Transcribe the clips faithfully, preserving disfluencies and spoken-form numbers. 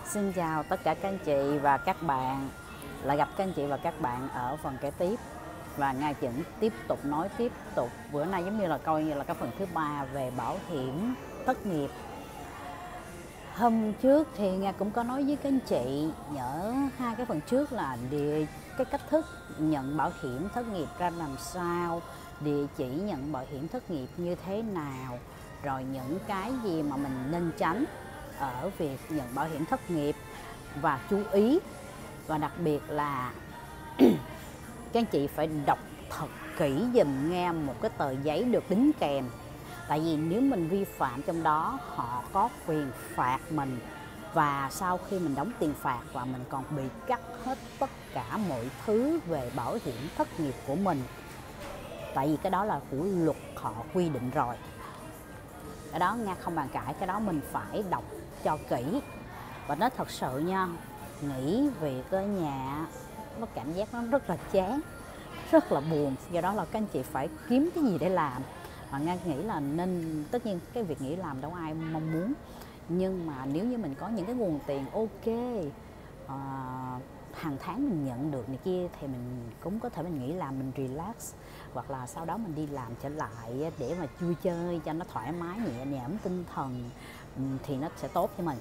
Xin chào tất cả các anh chị và các bạn. Lại gặp các anh chị và các bạn ở phần kế tiếp. Và Nga vẫn tiếp tục nói tiếp tục. Bữa nay giống như là coi như là cái phần thứ ba về bảo hiểm thất nghiệp. Hôm trước thì Nga cũng có nói với các anh chị nhớ hai cái phần trước là địa cái cách thức nhận bảo hiểm thất nghiệp ra làm sao, địa chỉ nhận bảo hiểm thất nghiệp như thế nào, rồi những cái gì mà mình nên tránh ở việc nhận bảo hiểm thất nghiệp và chú ý. Và đặc biệt là các anh chị phải đọc thật kỹ giùm Nga một cái tờ giấy được đính kèm. Tại vì nếu mình vi phạm trong đó, họ có quyền phạt mình. Và sau khi mình đóng tiền phạt và mình còn bị cắt hết tất cả mọi thứ về bảo hiểm thất nghiệp của mình. Tại vì cái đó là của luật họ quy định rồi. Cái đó Nga không bàn cãi, cái đó mình phải đọc cho kỹ. Và nói thật sự nha, nghỉ việc ở nhà nó cảm giác nó rất là chán, rất là buồn. Do đó là các anh chị phải kiếm cái gì để làm. Và Nga nghĩ là nên, tất nhiên cái việc nghỉ làm đâu ai mong muốn, nhưng mà nếu như mình có những cái nguồn tiền ok, uh, hàng tháng mình nhận được này kia, thì mình cũng có thể mình nghỉ làm, mình relax, hoặc là sau đó mình đi làm trở lại để mà vui chơi cho nó thoải mái, nhẹ nhõm tinh thần, thì nó sẽ tốt cho mình.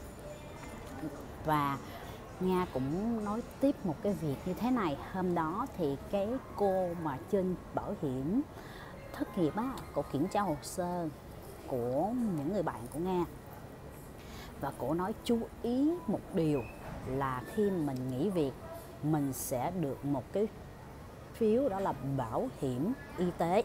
Và Nga cũng nói tiếp một cái việc như thế này. Hôm đó thì cái cô mà trên bảo hiểm thất nghiệp á, cô kiểm tra hồ sơ của những người bạn của Nga. Và cô nói chú ý một điều là khi mình nghỉ việc, mình sẽ được một cái phiếu, đó là bảo hiểm y tế.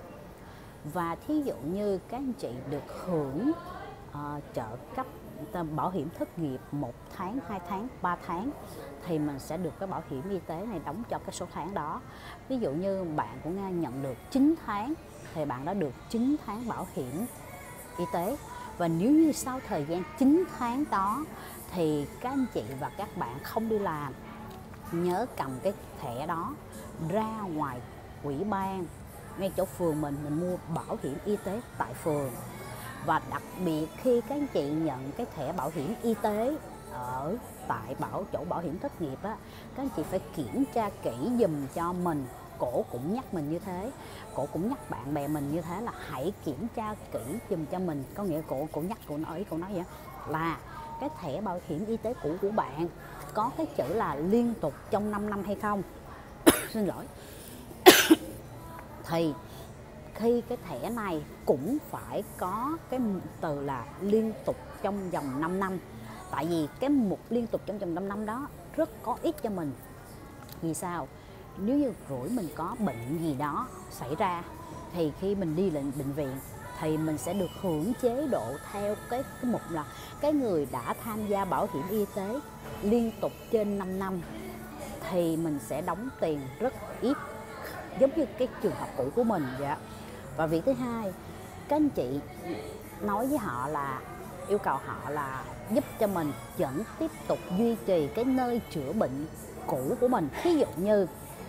Và thí dụ như các anh chị được hưởng uh, trợ cấp bảo hiểm thất nghiệp một tháng, hai tháng, ba tháng, thì mình sẽ được cái bảo hiểm y tế này đóng cho cái số tháng đó. Ví dụ như bạn của Nga nhận được chín tháng thì bạn đã được chín tháng bảo hiểm y tế. Và nếu như sau thời gian chín tháng đó thì các anh chị và các bạn không đi làm, nhớ cầm cái thẻ đó ra ngoài ủy ban ngay chỗ phường mình, mình mua bảo hiểm y tế tại phường. Và đặc biệt khi các anh chị nhận cái thẻ bảo hiểm y tế ở tại bảo chỗ bảo hiểm thất nghiệp á, các anh chị phải kiểm tra kỹ giùm cho mình. Cổ cũng nhắc mình như thế, cổ cũng nhắc bạn bè mình như thế là hãy kiểm tra kỹ giùm cho mình. Có nghĩa cổ cổ nhắc, cổ nói, cổ nói vậy là cái thẻ bảo hiểm y tế cũ của bạn có cái chữ là liên tục trong năm năm hay không. Xin lỗi. Thì khi cái thẻ này cũng phải có cái từ là liên tục trong vòng năm năm. Tại vì cái mục liên tục trong vòng năm năm đó rất có ích cho mình. Vì sao? Nếu như rủi mình có bệnh gì đó xảy ra, thì khi mình đi lên bệnh viện thì mình sẽ được hưởng chế độ theo cái, cái mục là cái người đã tham gia bảo hiểm y tế liên tục trên năm năm thì mình sẽ đóng tiền rất ít, giống như cái trường hợp cũ của mình vậy. Và việc thứ hai, các anh chị nói với họ là yêu cầu họ là giúp cho mình vẫn tiếp tục duy trì cái nơi chữa bệnh cũ của mình. Ví dụ như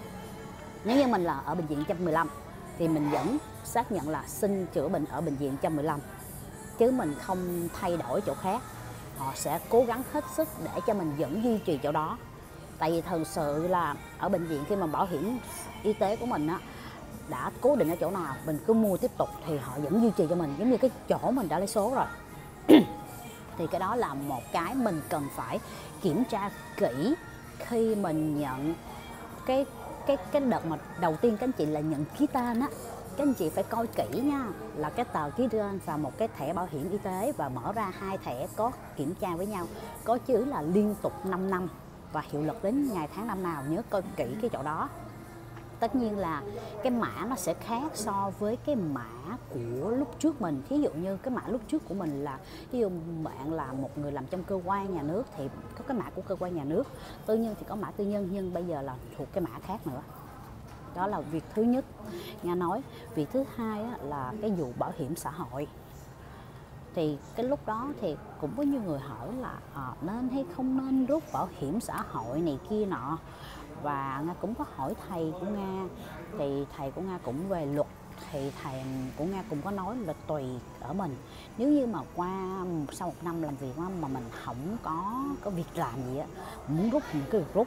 nếu như mình là ở bệnh viện một một năm thì mình vẫn xác nhận là xin chữa bệnh ở bệnh viện một một năm, chứ mình không thay đổi chỗ khác. Họ sẽ cố gắng hết sức để cho mình vẫn duy trì chỗ đó. Tại vì thật sự là ở bệnh viện khi mà bảo hiểm y tế của mình á đã cố định ở chỗ nào, mình cứ mua tiếp tục thì họ vẫn duy trì cho mình, giống như cái chỗ mình đã lấy số rồi. Thì cái đó là một cái mình cần phải kiểm tra kỹ khi mình nhận cái cái cái đợt mà đầu tiên các anh chị là nhận ký tên á. Các anh chị phải coi kỹ nha, là cái tờ ký tên và một cái thẻ bảo hiểm y tế, và mở ra hai thẻ có kiểm tra với nhau, có chữ là liên tục năm năm và hiệu lực đến ngày tháng năm nào, nhớ coi kỹ cái chỗ đó. Tất nhiên là cái mã nó sẽ khác so với cái mã của lúc trước mình. Ví dụ như cái mã lúc trước của mình là, ví dụ bạn là một người làm trong cơ quan nhà nước thì có cái mã của cơ quan nhà nước, tư nhân thì có mã tư nhân, nhưng bây giờ là thuộc cái mã khác nữa. Đó là việc thứ nhất Nga nói. Việc thứ hai là cái vụ bảo hiểm xã hội. Thì cái lúc đó thì cũng có nhiều người hỏi là à, nên hay không nên rút bảo hiểm xã hội này kia nọ. Và Nga cũng có hỏi thầy của Nga, thì thầy của Nga cũng về luật thì thầy của Nga cũng có nói là tùy ở mình. Nếu như mà qua sau một năm làm việc mà mình không có có việc làm gì á, muốn rút mình cứ rút.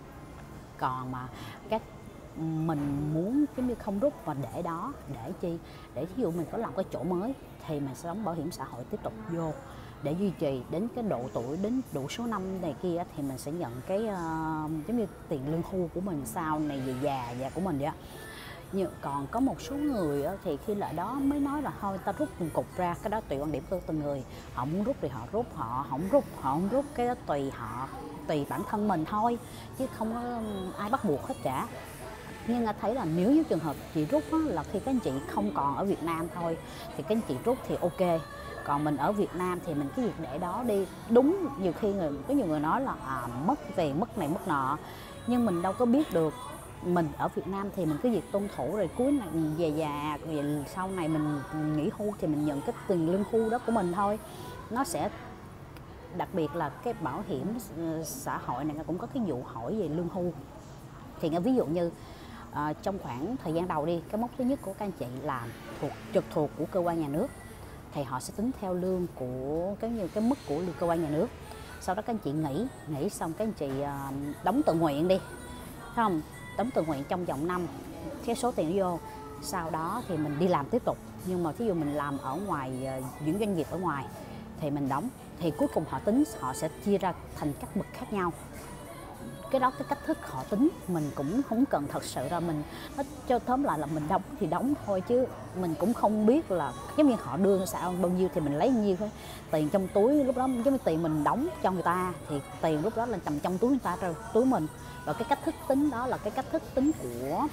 Còn mà các mình muốn giống như không rút và để đó để chi, để ví dụ mình có làm cái chỗ mới thì mình sẽ đóng bảo hiểm xã hội tiếp tục vô để duy trì đến cái độ tuổi, đến đủ số năm này kia thì mình sẽ nhận cái uh, giống như tiền lương hưu của mình sau này về già già của mình vậy. Nhưng còn có một số người thì khi lại đó mới nói là thôi ta rút từng cục ra, cái đó tùy quan điểm của từng người. Họ muốn rút thì họ rút, họ không rút họ không rút, cái đó tùy họ, tùy bản thân mình thôi chứ không có ai bắt buộc hết cả. Nhưng Nga thấy là nếu như trường hợp chị rút á, là khi các anh chị không còn ở Việt Nam thôi thì các anh chị rút thì ok. Còn mình ở Việt Nam thì mình cứ việc để đó đi. Đúng, nhiều khi người, có nhiều người nói là à, mất tiền, mất này, mất nọ. Nhưng mình đâu có biết được. Mình ở Việt Nam thì mình cứ việc tuân thủ, rồi cuối này về già, rồi sau này mình nghỉ hưu thì mình nhận cái tiền lương hưu đó của mình thôi. Nó sẽ đặc biệt là cái bảo hiểm xã hội này cũng có cái vụ hỏi về lương hưu. Thì ví dụ như à, trong khoảng thời gian đầu đi, cái mốc thứ nhất của các anh chị làm thuộc trực thuộc của cơ quan nhà nước thì họ sẽ tính theo lương của cái như cái mức của cơ quan nhà nước. Sau đó các anh chị nghỉ, nghỉ xong các anh chị à, đóng tự nguyện đi, thấy không? Đóng tự nguyện trong vòng năm, cái số tiền vô. Sau đó thì mình đi làm tiếp tục. Nhưng mà ví dụ mình làm ở ngoài những doanh nghiệp ở ngoài thì mình đóng, thì cuối cùng họ tính, họ sẽ chia ra thành các bậc khác nhau. Cái đó, cái cách thức họ tính mình cũng không cần thật sự ra mình nó cho tóm lại là mình đóng thì đóng thôi, chứ mình cũng không biết là giống như họ đưa sao bao nhiêu thì mình lấy bao nhiêu thôi. Tiền trong túi lúc đó giống như tiền mình đóng cho người ta thì tiền lúc đó là nằm trong túi người ta, rồi túi mình. Và cái cách thức tính đó là cái cách thức tính của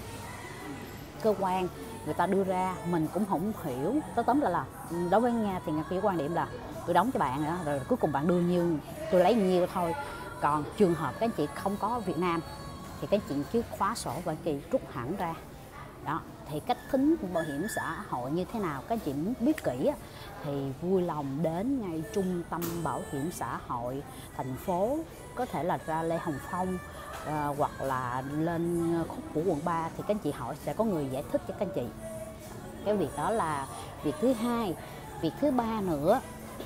cơ quan người ta đưa ra, mình cũng không hiểu. Tới tóm lại là đối với Nga thì Nga cái quan điểm là tôi đóng cho bạn nữa, rồi cuối cùng bạn đưa nhiêu tôi lấy nhiêu thôi. Còn trường hợp các anh chị không có ở Việt Nam thì các anh chị cứ khóa sổ và kỳ rút hẳn ra. Đó, thì cách tính bảo hiểm xã hội như thế nào các anh chị muốn biết kỹ thì vui lòng đến ngay trung tâm bảo hiểm xã hội thành phố, có thể là ra Lê Hồng Phong à, hoặc là lên khúc của quận ba thì các anh chị hỏi sẽ có người giải thích cho các anh chị. Cái việc đó là việc thứ hai. Việc thứ ba nữa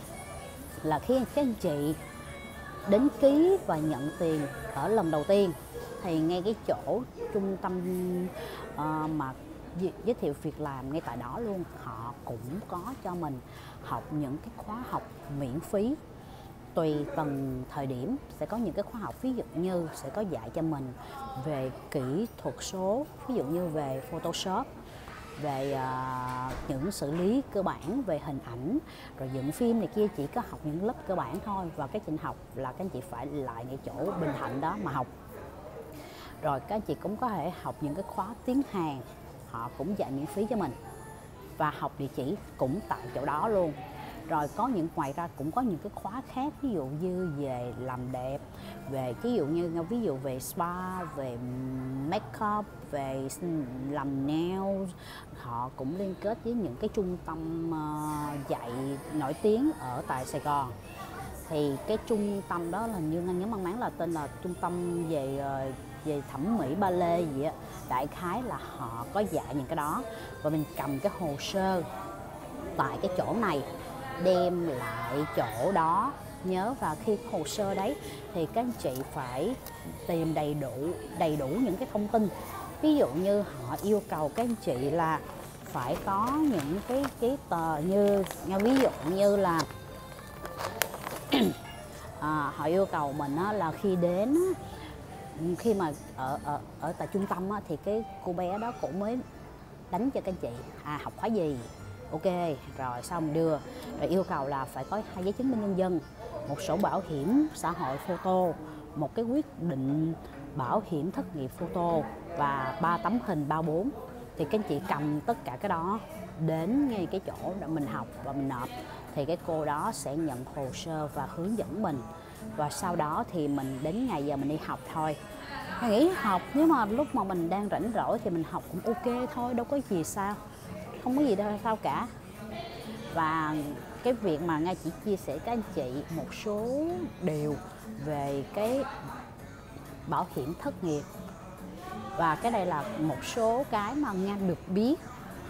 là khi các anh chị đến ký và nhận tiền ở lần đầu tiên thì ngay cái chỗ trung tâm uh, mà giới thiệu việc làm ngay tại đó luôn, họ cũng có cho mình học những cái khóa học miễn phí. Tùy từng thời điểm sẽ có những cái khóa học, ví dụ như sẽ có dạy cho mình về kỹ thuật số, ví dụ như về Photoshop, về uh, những xử lý cơ bản về hình ảnh, rồi dựng phim này kia, chỉ có học những lớp cơ bản thôi. Và cái trình học là các anh chị phải lại ngay chỗ Bình Thạnh đó mà học. Rồi các anh chị cũng có thể học những cái khóa tiếng Hàn, họ cũng dạy miễn phí cho mình và học địa chỉ cũng tại chỗ đó luôn. Rồi có những ngoài ra cũng có những cái khóa khác, ví dụ như về làm đẹp, về ví dụ như ví dụ về spa, về make up, về làm nail. Họ cũng liên kết với những cái trung tâm uh, dạy nổi tiếng ở tại Sài Gòn. Thì cái trung tâm đó là như anh nhớ mang máng là tên là trung tâm về uh, về thẩm mỹ ba lê gì á, đại khái là họ có dạy những cái đó. Và mình cầm cái hồ sơ tại cái chỗ này đem lại chỗ đó. Nhớ và khi hồ sơ đấy thì các anh chị phải tìm đầy đủ đầy đủ những cái thông tin. Ví dụ như họ yêu cầu các anh chị là phải có những cái giấy tờ như, ví dụ như là à, họ yêu cầu mình á, là khi đến khi mà ở ở ở tại trung tâm á, thì cái cô bé đó cũng mới đánh cho các anh chị à, học khóa gì, ok rồi xong đưa, rồi yêu cầu là phải có hai giấy chứng minh nhân dân, một sổ bảo hiểm xã hội photo, một cái quyết định bảo hiểm thất nghiệp photo và ba tấm hình ba bốn. Thì các anh chị cầm tất cả cái đó đến ngay cái chỗ để mình học và mình nộp, thì cái cô đó sẽ nhận hồ sơ và hướng dẫn mình. Và sau đó thì mình đến ngày giờ mình đi học thôi. Mình nghĩ học nếu mà lúc mà mình đang rảnh rỗi thì mình học cũng ok thôi, đâu có gì sao, không có gì đâu sao cả. Và cái việc mà Nga chỉ chia sẻ các anh chị một số điều về cái bảo hiểm thất nghiệp, và cái đây là một số cái mà Nga được biết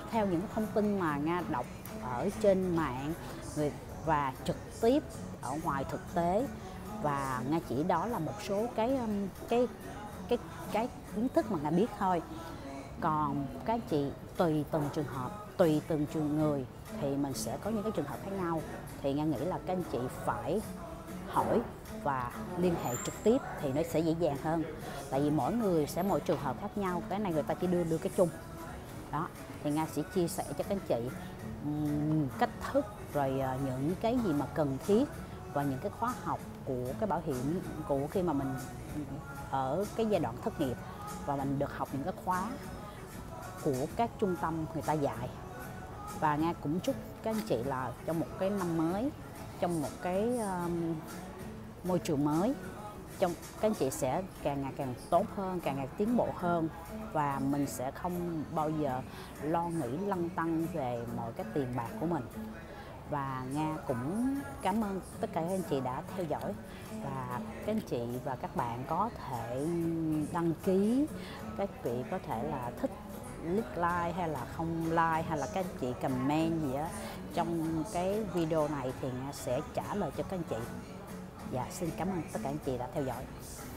theo những thông tin mà Nga đọc ở trên mạng và trực tiếp ở ngoài thực tế, và Nga chỉ đó là một số cái cái cái cái kiến thức mà Nga biết thôi. Còn các anh chị tùy từng trường hợp, tùy từng trường người thì mình sẽ có những cái trường hợp khác nhau. Thì Nga nghĩ là các anh chị phải hỏi và liên hệ trực tiếp thì nó sẽ dễ dàng hơn. Tại vì mỗi người sẽ mỗi trường hợp khác nhau, cái này người ta chỉ đưa đưa cái chung. Đó, thì Nga sẽ chia sẻ cho các anh chị um, cách thức, rồi uh, những cái gì mà cần thiết và những cái khóa học của cái bảo hiểm của khi mà mình ở cái giai đoạn thất nghiệp, và mình được học những cái khóa của các trung tâm người ta dạy. Và Nga cũng chúc các anh chị là trong một cái năm mới, trong một cái um, môi trường mới, trong các anh chị sẽ càng ngày càng tốt hơn, càng ngày tiến bộ hơn, và mình sẽ không bao giờ lo nghĩ lăn tăn về mọi cái tiền bạc của mình. Và Nga cũng cảm ơn tất cả các anh chị đã theo dõi, và các anh chị và các bạn có thể đăng ký, các vị có thể là thích click like hay là không like, hay là các anh chị comment gì á trong cái video này thì Nga sẽ trả lời cho các anh chị. Dạ, xin cảm ơn tất cả anh chị đã theo dõi.